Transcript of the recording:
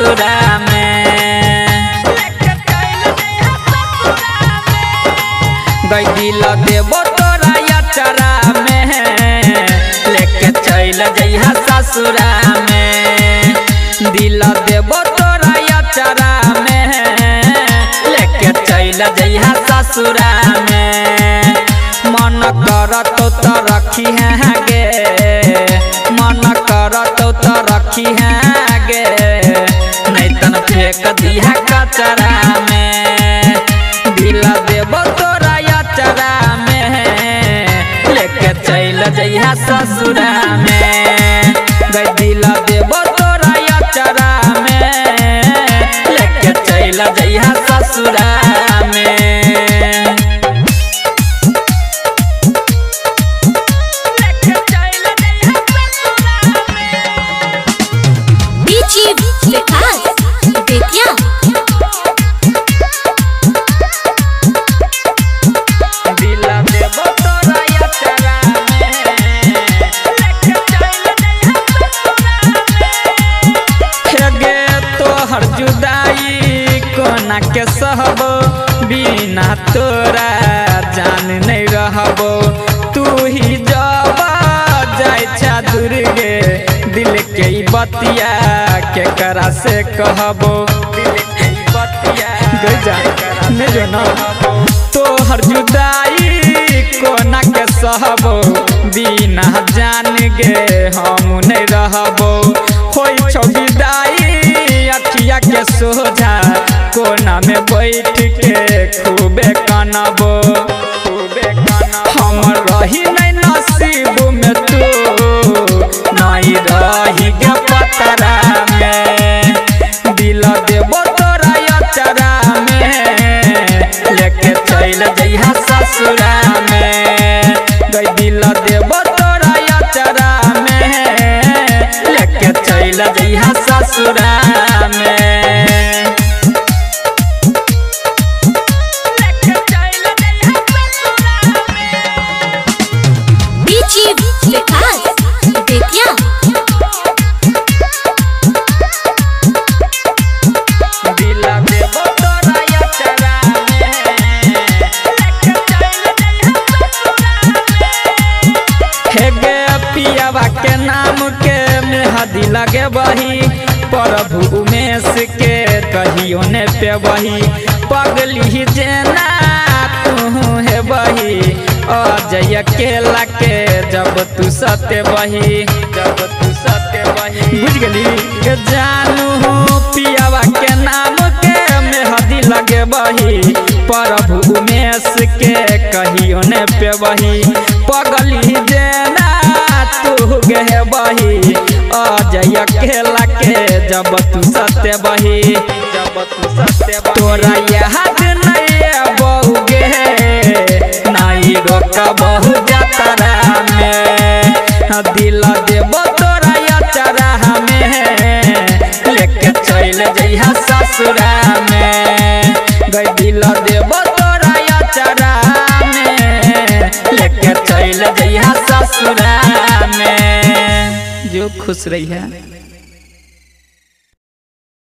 ससुरा में गई दिल देबो तोरा याचरा में लेके चल जइहा ससुरा में दिल देबो तोरा याचरा में लेके चल जइहा ससुरा में मन करत तो रखी है गे मन करत तो रखी है गे नहीं तन फेंक दिया कचरा में दिल देबो तोरा याचरा में लेके चल जइहा ससुरा में गई दिल देबो तोरा याचरा में लेके चल जइहा ससुरा में जुदाई कोना के सहबो बिना तोरा जान नहीं रहबो तू ही जब जाय दूर गे दिल के बतिया के करा से कहबो दिल के बतिया गजा नहीं जो ना तोहर जुदाई कोना के सहबो बिना जान गे हम नहीं रहबो होई छौ विदाई अखिया के सोझा कोना में बैठ के खूबे कनबो हम रही नहीं नसीब में तू नहीं रही गे पतरा में दिल देबो तोरा याचरा में लेके चल जइहा ससुरा में गई दिल देबो तोरा याचरा में लेके चल जइहा ससुरा पियावा के नाम के मेहदी लगे बही प्रभु उमेश के कहियो ने पे बही पगली जेना तू है बही अजय अकेला के जब तू सत्य बही बुझ गली जानू पियावा के नाम के मेहदी लगे बही प्रभु उमेश के कहियो ने पे बही पगली जेना तू गे बही अजय अकेला के जब तू सत्य बही तोरा याद नहीं बहुगे नहीं रोक बहु जतरा में दिल देबो तोरा याचरा में लेके चल जइहा ससुरा में गई दिल देबो तोरा याचरा में लेके चल जइहा ससुरा में जो खुश रही है।